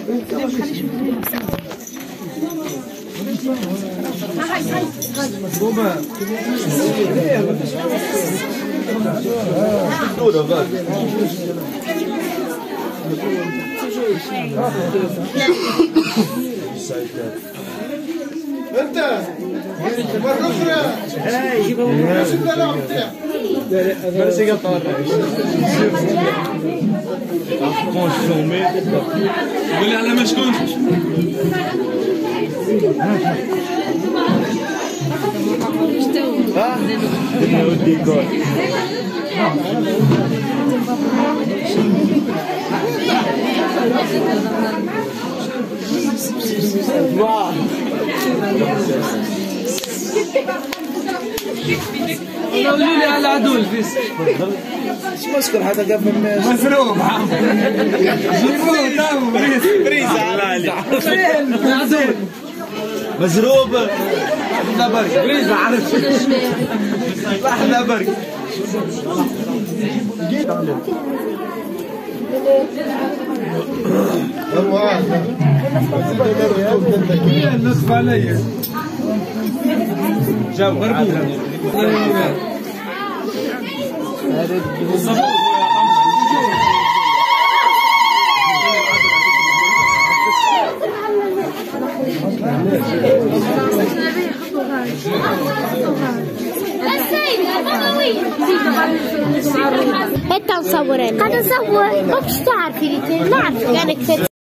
انت مرة اخرى برسي قطار قولي على ما شكون الديكور قولوا لي على عدو الفيس شو مشكل حتى قبل مزروب بريز على معزول مزروب احنا برك بريز ما عرفتش احنا برك النصف علي جاب غربوه انت نصور قد نصور ما تعرفي ما اعرف يعني كثير